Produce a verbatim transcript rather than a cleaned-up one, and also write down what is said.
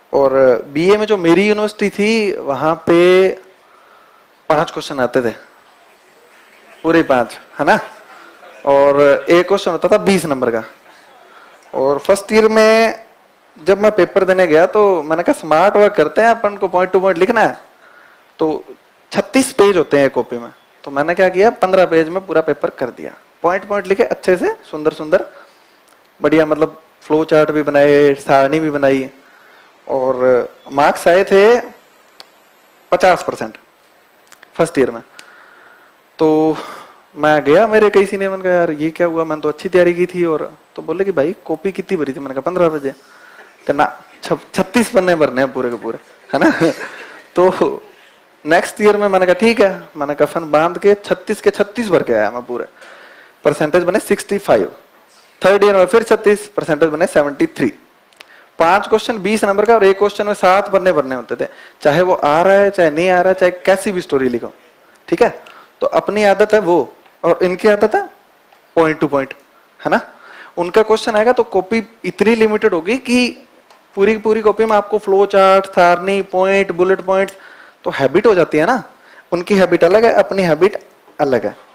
और बीए में जो मेरी यूनिवर्सिटी थी वहां पे पांच क्वेश्चन आते थे, पूरे पांच, है ना। और एक क्वेश्चन होता था बीस नंबर का। और फर्स्ट ईयर में जब मैं पेपर देने गया तो मैंने कहा स्मार्ट वर्क करते हैं, अपन को पॉइंट टू पॉइंट लिखना है। तो छत्तीस पेज होते हैं कॉपी में, तो मैंने क्या किया, पंद्रह पेज में पूरा पेपर कर दिया, पॉइंट पॉइंट लिखे अच्छे से, सुंदर सुंदर बढ़िया, मतलब फ्लो चार्ट भी बनाए, सारणी भी बनाई। और मार्क्स आए थे पचास परसेंट फर्स्ट ईयर में। तो मैं गया, मेरे कई सीनियर, मैंने कहा यार ये क्या हुआ, मैंने तो अच्छी तैयारी की थी। और तो बोले कि भाई कॉपी कितनी भरी थी, मैंने कहा पंद्रह बजे। ना छत्तीस पन्ने भरने हैं पूरे के पूरे, है ना। तो नेक्स्ट ईयर में मैंने कहा ठीक है, मैंने कफन बांध के छत्तीस के छत्तीस भर के आया मैं पूरे, परसेंटेज बने सिक्सटी फाइव। थर्ड ईयर में फिर छत्तीस, परसेंटेज बने सेवेंटी थ्री। पांच क्वेश्चन बीस नंबर का और एक क्वेश्चन में सात पन्ने भरने होते थे, चाहे वो आ रहा है चाहे नहीं आ रहा है, चाहे कैसी भी स्टोरी लिखो, ठीक है। तो अपनी आदत है वो, और इनकी आदत है पॉइंट टू पॉइंट, है ना। उनका क्वेश्चन आएगा तो कॉपी इतनी लिमिटेड होगी कि पूरी पूरी कॉपी में आपको फ्लो चार्ट, सारणी, पॉइंट, बुलेट पॉइंट्स, तो हैबिट हो जाती है ना। उनकी हैबिट अलग है, अपनी हैबिट अलग है।